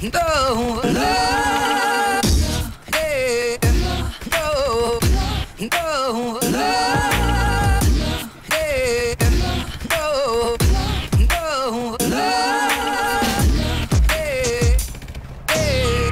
no, no, hey, no, no, no, hey, no, no, no, hey, hey,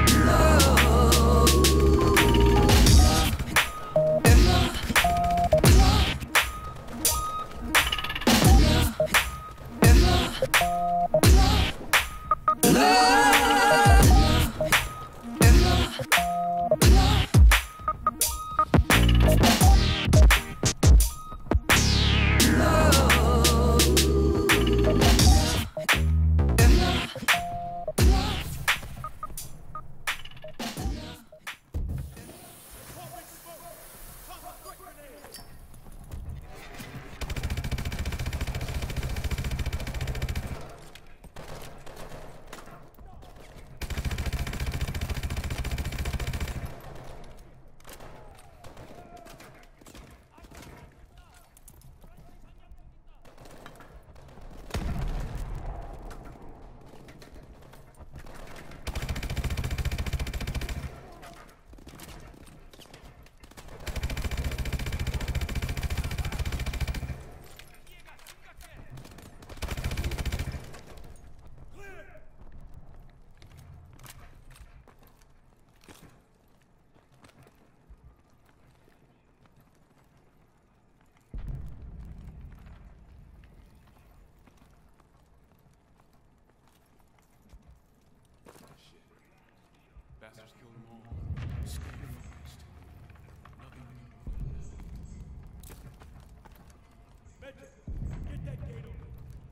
Bastards killed them all. Stay focused. Nothing we can do. Medjay, get that gate open.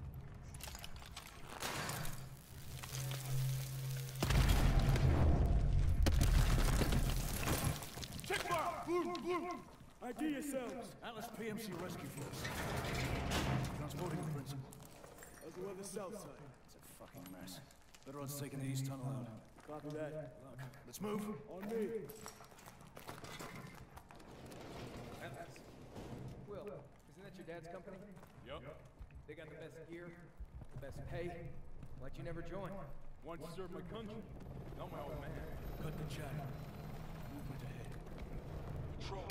Check mark! Blue! ID yourselves. Atlas PMC Rescue Force. Transporting the principal. How's the weather south side? It's a fucking mess. Better odds taking the east tunnel out. Copy that. Look, let's move. On me. Atlas. Will, isn't that your dad's company? Yup. They got the best gear, the best pay. Why'd you never join? Want to serve my country. Not my old man. Cut the chatter. Movement ahead. Patrol.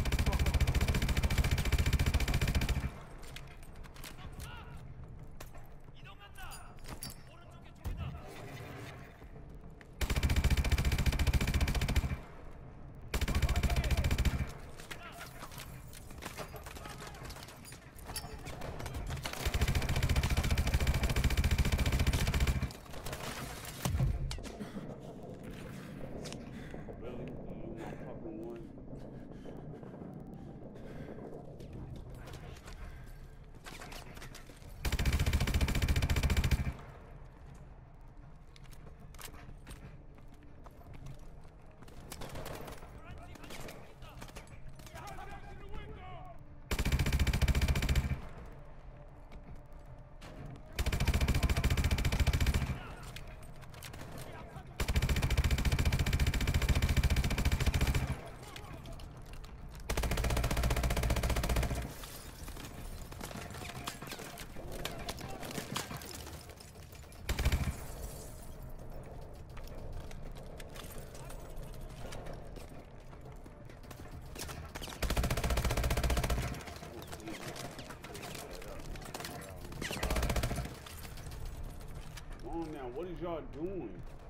Now, what is y'all doing?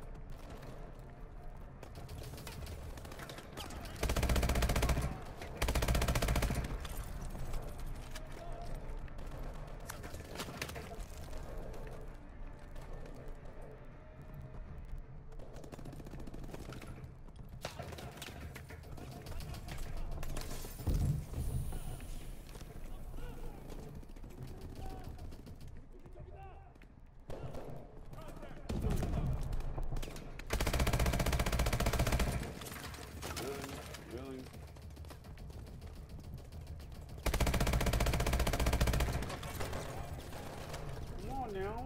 Now.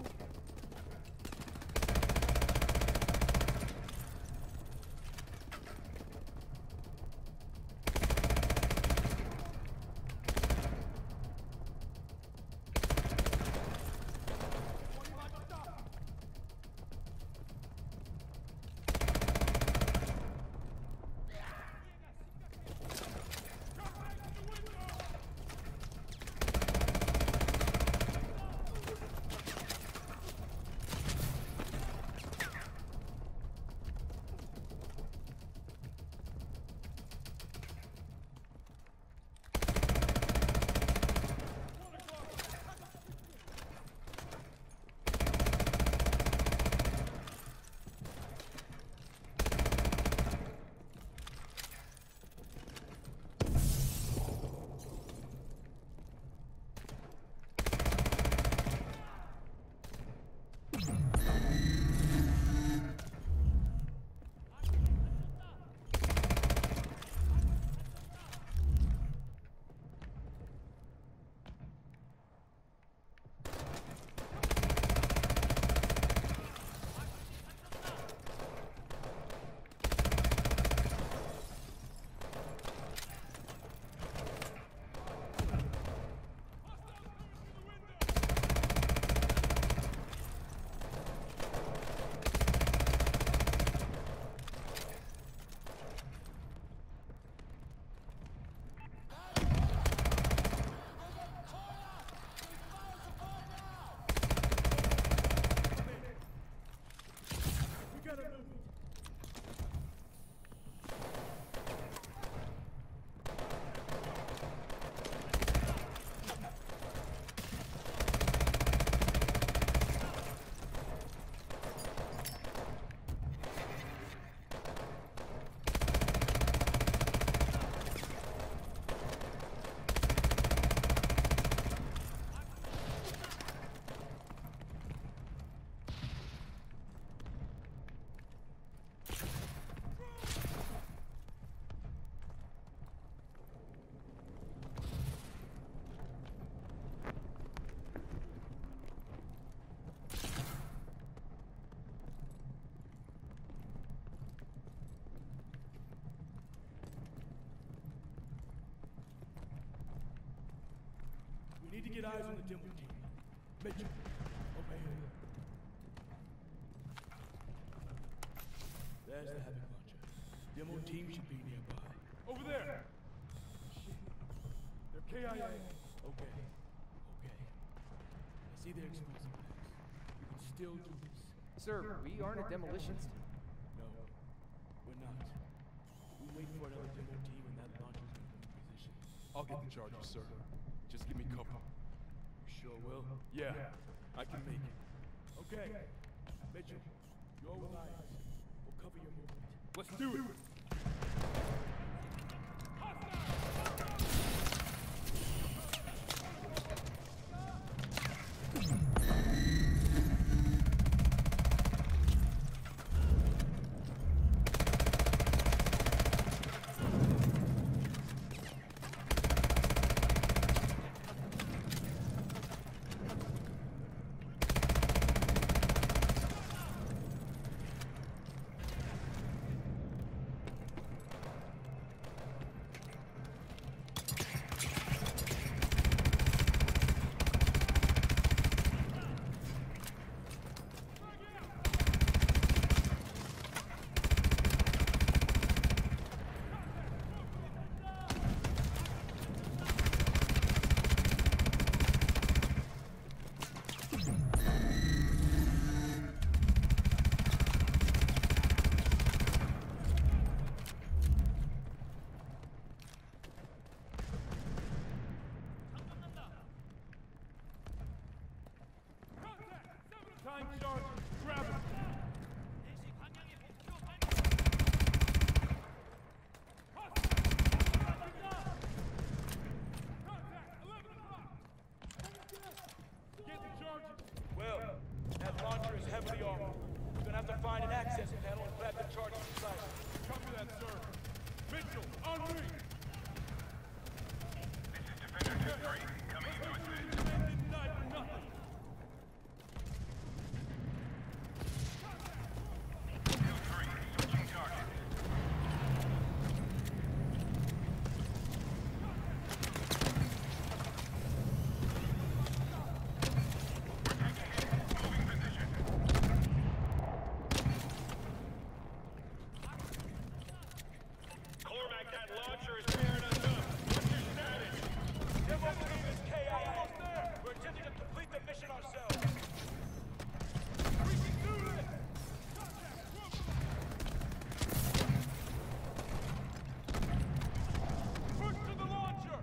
to get eyes on the demo team. Mitchell, over here. There's the Havoc launcher. Demo team should be nearby. Over there! Shit. They're KIA. Okay. I see their explosive packs. We can still do this. Sir, we aren't a demolitions. No, we're not. We wait for another demo team and that launcher's gonna come in position. I'll get the charges, sir. Just give me cover. You sure will? Yeah, I can make it. Okay. Mitchell, you're with Irons. We'll cover your movement. Let's do it! Time charge. Grab it. Get the charges. Well, that launcher is heavily armored. You're gonna have to find an access panel and grab the charges inside. Copy that, sir. Mitchell, on me. This is Defender 2-3, coming to assist. Didn't die for nothing. Switching targets. Moving position. Cormac, that launcher is tearing us up. What's your status? Demo team is KIA. We're attempting to complete the mission ourselves. We can do this. Push to the launcher.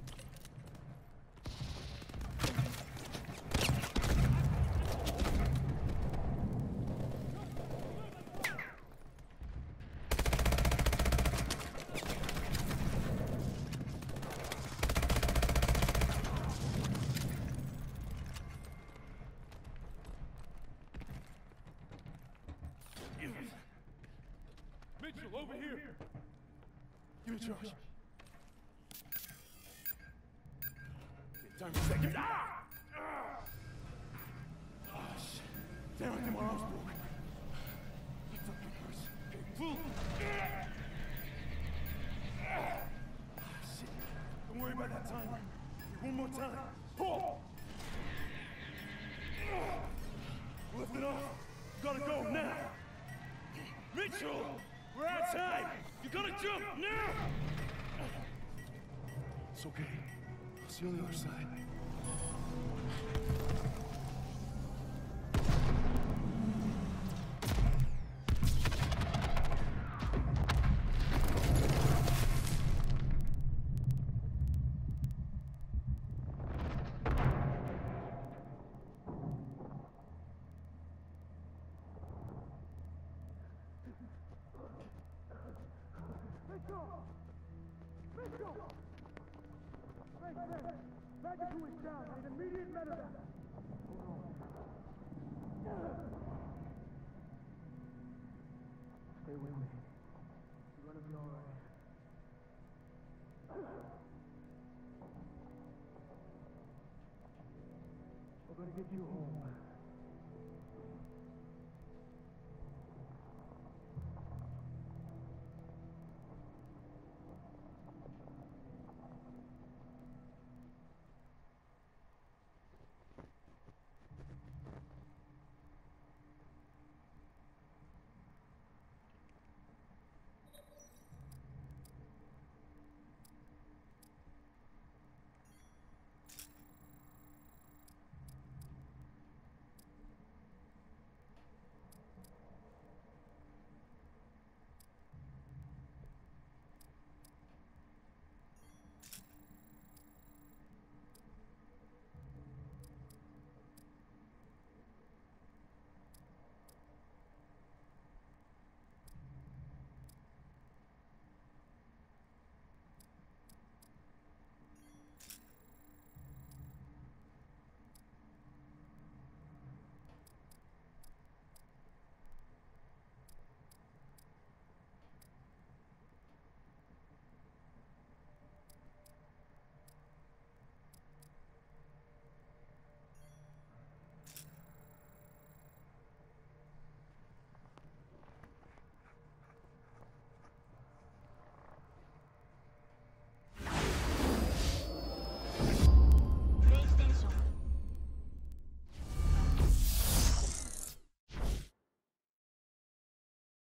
Mitchell, over here. Give me a charge. Time for seconds. Ah! Oh, shit. Damn, I think my arm's broke. That fucking hurts. Okay, full. Shit. Don't worry about that time. One more time. Pull! Lift it off. You gotta go now. Mitchell! We're outside! You gotta jump now! It's okay. I'll see you on the other side. Magic is down. Need immediate medevac. Stay with me. You're gonna be all right. We're gonna get you home.